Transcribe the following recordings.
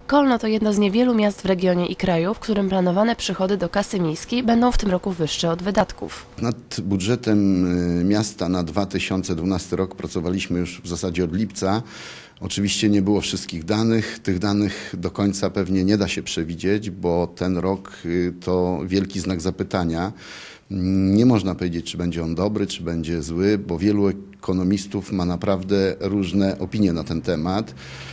Kolno to jedno z niewielu miast w regionie i kraju, w którym planowane przychody do kasy miejskiej będą w tym roku wyższe od wydatków. Nad budżetem miasta na 2012 rok pracowaliśmy już w zasadzie od lipca. Oczywiście nie było wszystkich danych. Tych danych do końca pewnie nie da się przewidzieć, bo ten rok to wielki znak zapytania. Nie można powiedzieć, czy będzie on dobry, czy będzie zły, bo wielu ekonomistów ma naprawdę różne opinie na ten temat.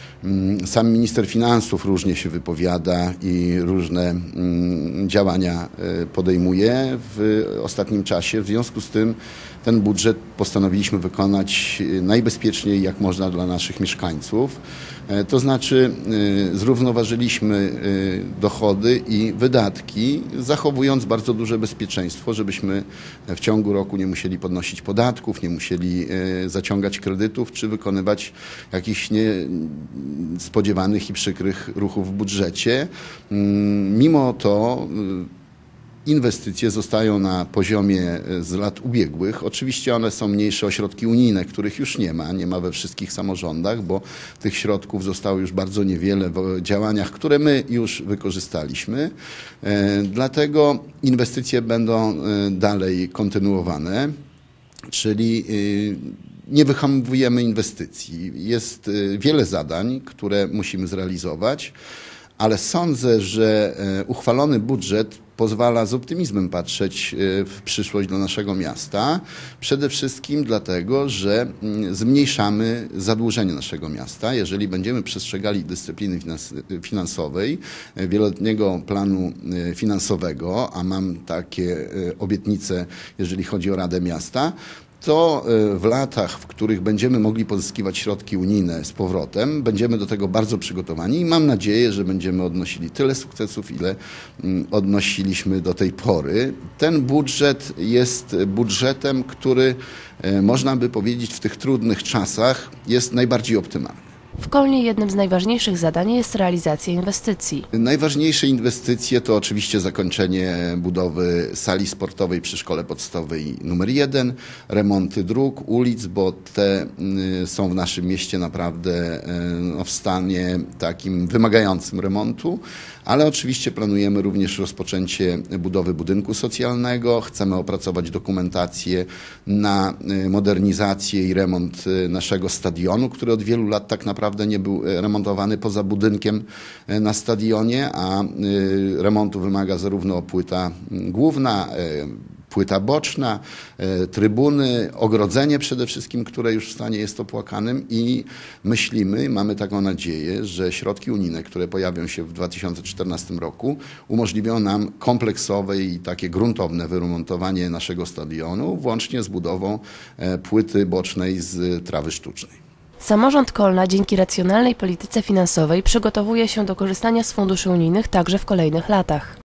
Sam minister finansów różnie się wypowiada i różne działania podejmuje w ostatnim czasie. W związku z tym ten budżet postanowiliśmy wykonać najbezpieczniej jak można dla naszych mieszkańców. To znaczy zrównoważyliśmy dochody i wydatki, zachowując bardzo duże bezpieczeństwo, żebyśmy w ciągu roku nie musieli podnosić podatków, nie musieli zaciągać kredytów czy wykonywać jakichś niespodziewanych i przykrych ruchów w budżecie. Mimo to inwestycje zostają na poziomie z lat ubiegłych. Oczywiście one są mniejsze o środki unijne, których już nie ma we wszystkich samorządach, bo tych środków zostało już bardzo niewiele w działaniach, które my już wykorzystaliśmy. Dlatego inwestycje będą dalej kontynuowane, czyli nie wyhamowujemy inwestycji. Jest wiele zadań, które musimy zrealizować, ale sądzę, że uchwalony budżet pozwala z optymizmem patrzeć w przyszłość dla naszego miasta. Przede wszystkim dlatego, że zmniejszamy zadłużenie naszego miasta. Jeżeli będziemy przestrzegali dyscypliny finansowej, wieloletniego planu finansowego, a mam takie obietnice, jeżeli chodzi o Radę Miasta, to w latach, w których będziemy mogli pozyskiwać środki unijne z powrotem, będziemy do tego bardzo przygotowani i mam nadzieję, że będziemy odnosili tyle sukcesów, ile odnosiliśmy do tej pory. Ten budżet jest budżetem, który można by powiedzieć w tych trudnych czasach jest najbardziej optymalny. W Kolnie jednym z najważniejszych zadań jest realizacja inwestycji. Najważniejsze inwestycje to oczywiście zakończenie budowy sali sportowej przy Szkole Podstawowej nr 1, remonty dróg, ulic, bo te są w naszym mieście naprawdę w stanie takim wymagającym remontu, ale oczywiście planujemy również rozpoczęcie budowy budynku socjalnego. Chcemy opracować dokumentację na modernizację i remont naszego stadionu, który od wielu lat tak naprawdę nie był remontowany poza budynkiem na stadionie, a remontu wymaga zarówno płyta główna, płyta boczna, trybuny, ogrodzenie przede wszystkim, które już w stanie jest opłakanym i myślimy, mamy taką nadzieję, że środki unijne, które pojawią się w 2014 roku, umożliwią nam kompleksowe i takie gruntowne wyremontowanie naszego stadionu, włącznie z budową płyty bocznej z trawy sztucznej. Samorząd Kolna dzięki racjonalnej polityce finansowej przygotowuje się do korzystania z funduszy unijnych także w kolejnych latach.